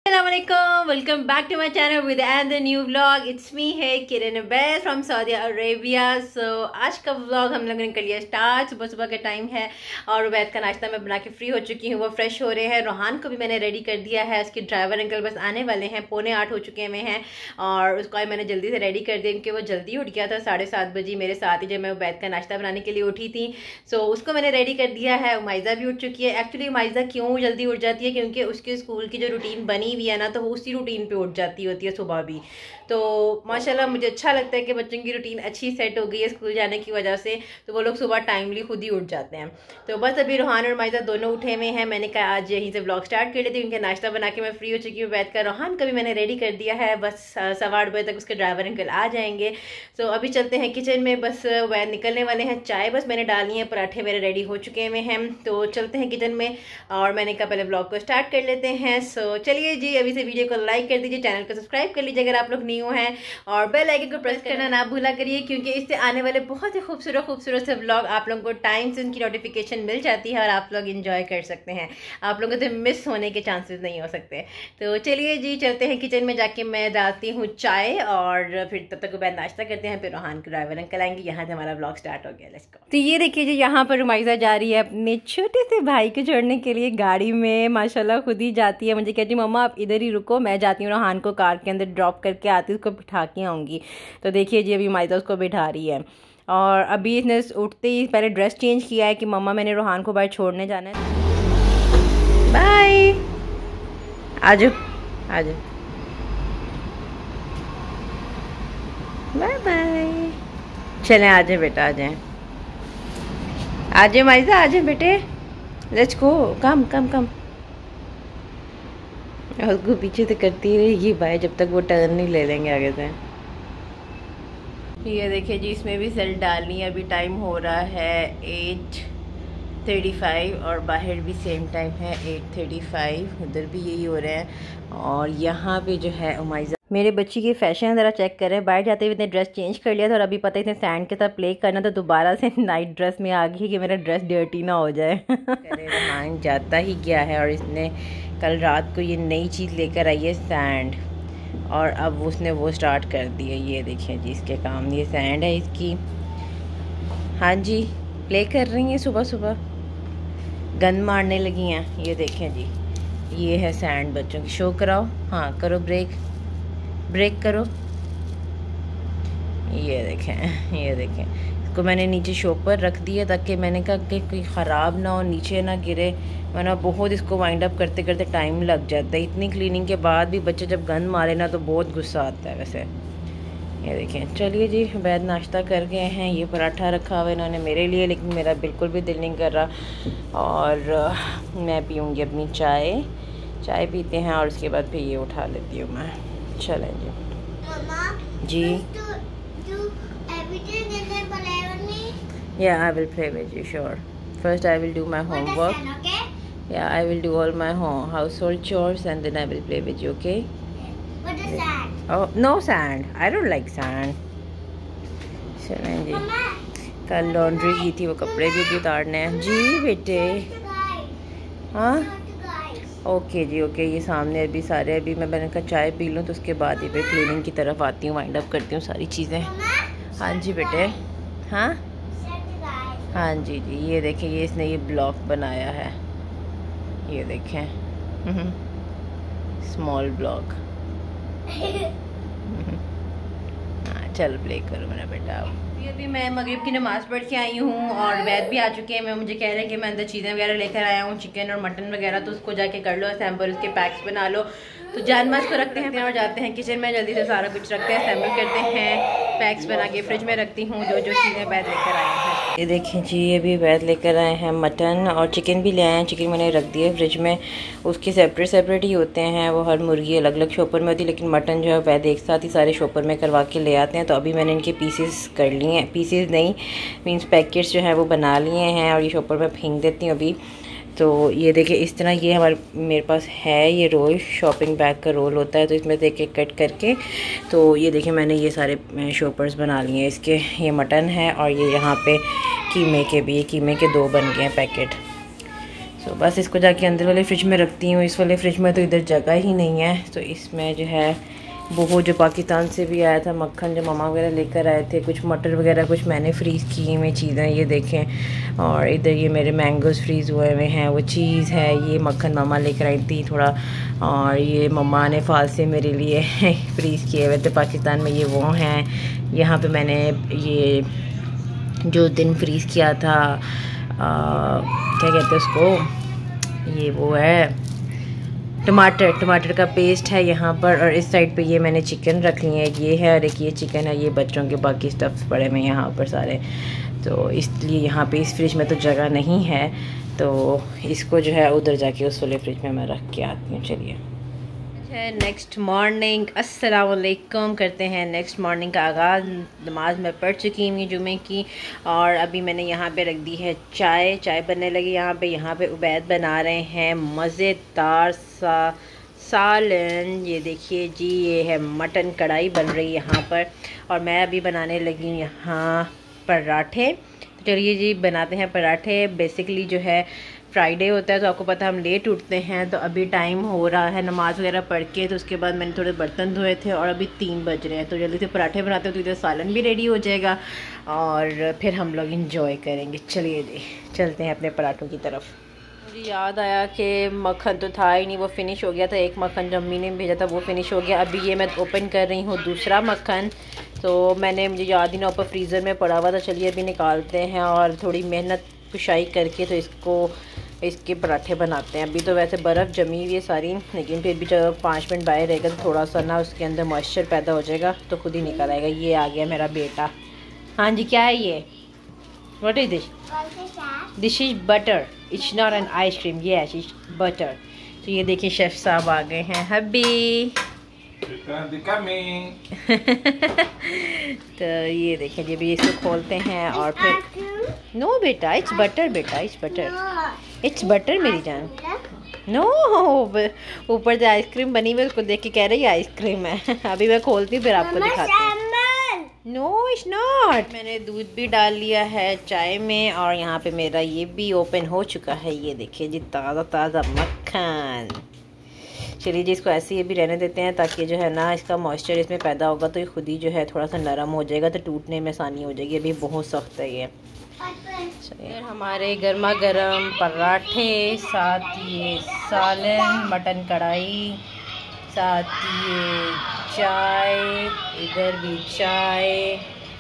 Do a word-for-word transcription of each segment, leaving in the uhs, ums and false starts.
Assalamualaikum, welcome back to my channel with and the new vlog. It's me है किरण Abbas from Saudi Arabia. So आज का vlog हम लोगों ने कर लिया स्टार्ट। सुबह सुबह का टाइम है और उबैद का नाश्ता मैं बना के फ्री हो चुकी हूँ। वो फ्रेश हो रहे हैं। रोहान को भी मैंने रेडी कर दिया है। उसके ड्राइवर अंकल बस आने वाले हैं, पौने आठ हो चुके हुए हैं और उसको मैंने जल्दी से रेडी कर दिया क्योंकि वो जल्दी उठ गया था साढ़े सात बजे मेरे साथ ही जब मैं उबैद का नाश्ता बनाने के लिए उठी थी। सो so, उसको मैंने रेडी कर दिया है। उमाइज़ा भी उठ चुकी है। एक्चुअली उमाइज़ा क्यों जल्दी उठ जाती है क्योंकि उसके स्कूल की जो रूटीन बनी हुई है ना, तो वो उसी रूटीन पे उठ जाती होती है सुबह भी। तो माशाल्लाह मुझे अच्छा लगता है कि बच्चों की रूटीन अच्छी सेट हो गई है स्कूल जाने की वजह से, तो वो लोग सुबह टाइमली खुद ही उठ जाते हैं। तो बस अभी रोहान और माइज़ा दोनों उठे हुए हैं। मैंने कहा आज यहीं से व्लॉग स्टार्ट कर लेती हूँ क्योंकि नाश्ता बना के मैं फ्री हो चुकी हूँ। बैठ कर रोहान का भी मैंने रेडी कर दिया है। बस सवा आठ बजे तक उसके ड्राइवर अंकल आ जाएंगे। सो अभी चलते हैं किचन में। बस वह निकलने वाले हैं। चाय बस मैंने डालनी है, पराठे मेरे रेडी हो चुके हुए हैं। तो चलते हैं किचन में और मैंने कहा पहले व्लॉग को स्टार्ट कर लेते हैं। सो चलिए जी, अभी से वीडियो को लाइक कर दीजिए, चैनल को सब्सक्राइब कर लीजिए अगर आप लोग न्यू हैं और बेल आइकन को प्रेस करना ना भूला करिए क्योंकि इससे आने वाले बहुत ही खूबसूरत खूबसूरत से व्लॉग आप लोगों को टाइम से उनकी नोटिफिकेशन मिल जाती है और आप लोग एंजॉय कर सकते हैं। आप लोगों से मिस होने के चांसेस नहीं हो सकते। तो चलिए जी, चलते हैं किचन में। जाके मैं डालती हूँ चाय और फिर तब तक बैठ नाश्ता करते हैं। फिर रोहान के ड्राइवर अंकल आएंगे। यहाँ से हमारा व्लॉग स्टार्ट हो गया। Let's go. तो ये देखिए जी, यहाँ पर उमाइज़ा जा रही है अपने छोटे से भाई को छोड़ने के लिए गाड़ी में। माशाल्लाह खुद ही जाती है। मुझे कहती मम्मा आप इधर ही रुको, मैं जाती हूँ रोहान को कार के अंदर ड्रॉप करके आती हूँ, उसको बिठा के आऊँगी। तो देखिए जी, अभी उमाइज़ा उसको बिठा रही है और अभी इसने उठते ही पहले ड्रेस चेंज किया है कि मम्मा मैंने रोहान को बाहर छोड़ने जाना है। बाय, आ जाओ आ जाओ, बाय बाय। चलें आ जाए बेटा, आ जाए आ जाए उमाइज़ा, आ जाए बेटे, लेट्स गो, कम कम कम। और उसको पीछे से करती रहेगी बाय जब तक वो टर्न नहीं ले लेंगे आगे से। ये देखिए जी, इसमें भी सेल डालनी है। अभी टाइम हो रहा है एट थर्टी फाइव और बाहर भी सेम टाइम है एट थर्टी फाइव, उधर भी यही हो रहा है। और यहाँ पे जो है उमाइज़ा मेरे बच्ची के फैशन ज़रा चेक कर रहे हैं। बाहर जाते हुए इतने ड्रेस चेंज कर लिया था और अभी पता है इतने सैंड के साथ प्ले करना, तो दोबारा से नाइट ड्रेस में आ गई कि मेरा ड्रेस डर्टी ना हो जाए। रोहान जाता ही गया है और इसने कल रात को ये नई चीज़ लेकर आई है सैंड, और अब उसने वो स्टार्ट कर दी है। ये देखें जी, इसके काम ये सैंड है इसकी। हाँ जी, प्ले कर रही हैं सुबह सुबह, गन मारने लगी हैं। ये देखें जी, ये है सैंड बच्चों की। शो कराओ, हाँ करो, ब्रेक ब्रेक करो। ये देखें ये देखें, इसको मैंने नीचे शो पर रख दिया ताकि मैंने कहा कि कोई ख़राब ना हो, नीचे ना गिरे, वरना बहुत इसको वाइंड अप करते करते टाइम लग जाता है। इतनी क्लीनिंग के बाद भी बच्चे जब गंद मारे ना तो बहुत गुस्सा आता है वैसे। ये देखें। चलिए जी, बैद नाश्ता कर गए हैं। ये पराठा रखा हुआ इन्होंने मेरे लिए, लेकिन मेरा बिल्कुल भी दिल नहीं कर रहा और मैं पीऊँगी अपनी चाय। चाय पीते हैं और उसके बाद फिर ये उठा लेती हूँ मैं। चलें जी। जी, yeah, I will play with you, sure. First I will do my homework. Okay? Yeah, I will do all my home household chores and then I will play with you, okay? What is sand? Oh, no sand. I don't like sand. चलें जी, कल laundry की थी, वो कपड़े भी उतारने हैं। जी बेटे, हाँ ओके जी ओके। ये सामने अभी सारे, अभी मैं मैंने कहा चाय पी लूँ तो उसके बाद ही फिर क्लीनिंग की तरफ आती हूँ, वाइंड अप करती हूँ सारी चीज़ें। हाँ जी बेटे, हाँ हाँ जी जी। ये देखें, ये इसने ये ब्लॉक बनाया है, ये देखें, स्मॉल ब्लॉक। हाँ चल प्ले करो मेरा बेटा। अभी मैं मगरिब की नमाज़ पढ़ के आई हूँ और वैद भी आ चुके हैं। मैं मुझे कह रहे हैं कि मैं अंदर चीज़ें वगैरह लेकर आया हूँ, चिकन और मटन वगैरह, तो उसको जाके कर लो असेंबल, उसके पैक्स बना लो। तो जान माज को रखते हैं और जाते हैं किचन में, जल्दी से सारा कुछ रखते हैं, असेंबल करते हैं, पैक्स बना के फ्रिज में रखती हूँ जो जो चीज़ें वैद लेकर आए हैं। ये देखें जी, ये भी वैद लेकर आए हैं मटन और चिकन भी ले आए हैं। चिकन मैंने रख दिया फ्रिज में, उसके सेपरेट सेपरेट ही होते हैं, वो हर मुर्गी अलग अलग शॉपर में होती है, लेकिन मटन जो है वैद एक साथ ही सारे शॉपर में करवा के ले आते हैं। तो अभी मैंने इनके पीसेस कर लिए हैं, पीसेस नहीं मीन्स पैकेट्स जो है वो बना लिए हैं और ये शॉपर में फेंक देती हूँ अभी। तो ये देखिए इस तरह ये हमारे मेरे पास है, ये रोल शॉपिंग बैग का रोल होता है, तो इसमें से एक एक कट करके, तो ये देखिए मैंने ये सारे शॉपर्स बना लिए हैं इसके। ये मटन है और ये यहाँ पे कीमे के भी, ये कीमे के दो बन गए हैं पैकेट। सो so, बस इसको जाके अंदर वाले फ्रिज में रखती हूँ। इस वाले फ्रिज में तो इधर जगह ही नहीं है। तो इसमें जो है वो जो पाकिस्तान से भी आया था मक्खन, जो मामा वगैरह लेकर आए थे, कुछ मटर वगैरह कुछ मैंने फ्रीज़ की हुई चीज़ें, ये देखें। और इधर ये मेरे मैंगोज़ फ्रीज़ हुए हुए हैं, वो चीज़ है। ये मक्खन मामा लेकर आई थी थोड़ा, और ये मम्मा ने फाल से मेरे लिए फ्रीज़ किए हुए थे पाकिस्तान में। ये वो हैं। यहाँ पे मैंने ये जो दिन फ्रीज़ किया था, आ, क्या कहते हैं उसको, ये वो है टमाटर टमाटर का पेस्ट है यहाँ पर। और इस साइड पे ये मैंने चिकन रख ली है, ये है, और एक ये चिकन है। ये बच्चों के बाकी स्टफ्स पड़े हुए यहाँ पर सारे। तो इसलिए यहाँ पे इस फ्रिज में तो जगह नहीं है, तो इसको जो है उधर जाके उस वाले फ्रिज में मैं रख के आती हूँ। चलिए है नेक्स्ट मॉर्निंग, अस्सलाम वालेकुम। करते हैं नेक्स्ट मॉर्निंग का आगाज़। नमाज मैं पढ़ चुकी हूँ जुमे की, और अभी मैंने यहाँ पे रख दी है चाय। चाय बनने लगी यहाँ पे। यहाँ पे उबैद बना रहे हैं मज़ेदार सा सालन। ये देखिए जी, ये है मटन कढ़ाई बन रही है यहाँ पर। और मैं अभी बनाने लगी हूँ यहाँ पराठे। तो चलिए जी बनाते हैं पराठे। बेसिकली जो है फ्राइडे होता है तो आपको पता है हम लेट उठते हैं, तो अभी टाइम हो रहा है नमाज़ वगैरह पढ़ के। तो उसके बाद मैंने थोड़े बर्तन धोए थे और अभी तीन बज रहे हैं, तो जल्दी से पराठे बनाते हैं तो इधर सालन भी रेडी हो जाएगा और फिर हम लोग इंजॉय करेंगे। चलिए जी चलते हैं अपने पराठों की तरफ। मुझे याद आया कि मक्खन तो था ही नहीं, वो फ़िनिश हो गया था। एक मक्खन जो अम्मी ने भेजा था वो फ़िनिश हो गया। अभी ये मैं ओपन कर रही हूँ दूसरा मक्खन। तो मैंने, मुझे याद ही ना, ऊपर फ्रीज़र में पड़ा हुआ था। चलिए अभी निकालते हैं और थोड़ी मेहनत कुशाई करके तो इसको इसके पराठे बनाते हैं। अभी तो वैसे बर्फ़ जमी हुई है सारी, लेकिन फिर भी जब पाँच मिनट बाहर रहेगा तो थोड़ा सा ना उसके अंदर मॉइस्चर पैदा हो जाएगा तो खुद ही निकल आएगा। ये आ गया मेरा बेटा। हाँ जी, क्या है ये? What is this? This is butter, it's not an ice cream, yes it's butter. तो ये देखिए शेफ़ साहब आ गए हैं। हब्बी तो ये देखें जी, अभी इसको खोलते हैं और फिर नो बेटा, इट्स बटर बेटा, इट्स बटर, इट्स बटर मेरी जान। नो, ऊपर जो आइसक्रीम बनी हुई उसको देख के कह रही है आइसक्रीम है। अभी मैं खोलती हूँ फिर आपको दिखाती हूँ। No it's not. मैंने दूध भी डाल लिया है चाय में और यहाँ पे मेरा ये भी ओपन हो चुका है। ये देखिए जी, ताज़ा ताज़ा मक्खन। चलिए जी इसको ऐसे ही भी रहने देते हैं ताकि जो है ना इसका मॉइस्चर इसमें पैदा होगा तो ये खुद ही जो है थोड़ा सा नरम हो जाएगा, तो टूटने में आसानी हो जाएगी। अभी बहुत सख्त है ये। चलिए हमारे गर्मा गर्म पराठे, साथ ये सालन, मटन कढ़ाई, साथ ये चाय, इधर भी चाय।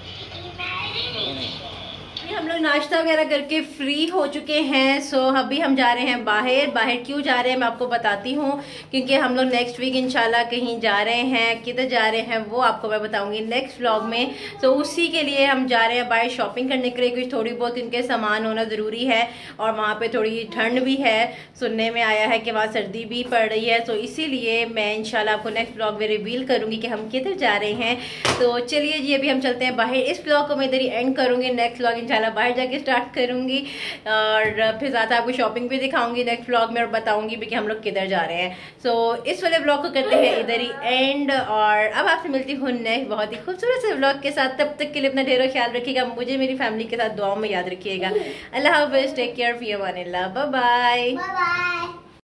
हम लोग नाश्ता वगैरह करके फ्री हो चुके हैं। सो अभी हम जा रहे हैं बाहर। बाहर क्यों जा रहे हैं मैं आपको बताती हूँ, क्योंकि हम लोग नेक्स्ट वीक इंशाल्लाह कहीं जा रहे हैं। किधर जा रहे हैं वो आपको मैं बताऊंगी नेक्स्ट व्लॉग में। तो उसी के लिए हम जा रहे हैं बाहर शॉपिंग करने के लिए। कुछ थोड़ी बहुत इनके सामान होना ज़रूरी है और वहाँ पर थोड़ी ठंड भी है, सुनने में आया है कि वहाँ सर्दी भी पड़ रही है। तो इसीलिए मैं इंशाल्लाह आपको नेक्स्ट व्लॉग में रिवील करूँगी कि हम किधर जा रहे हैं। तो चलिए जी अभी हम चलते हैं बाहर। इस व्लॉग को मैं इधर ही एंड करूँगी, नेक्स्ट व्लॉग इंशाल्लाह बाहर जाके स्टार्ट करूंगी और फिर ज़्यादा आपको शॉपिंग भी दिखाऊंगी नेक्स्ट व्लॉग में और बताऊंगी भी कि हम लोग किधर जा रहे हैं। सो so, इस वाले व्लॉग को करते हैं इधर ही एंड और अब आपसे मिलती हूँ नेक्स्ट बहुत ही खूबसूरत से व्लॉग के साथ। तब तक के लिए अपना ढेरों ख्याल रखिएगा, मुझे मेरी फैमिली के साथ दुआओं में याद रखिएगा। अल्लाह हाफ़िज़, टेक केयर, फी अमान अल्लाह, बाय बाय।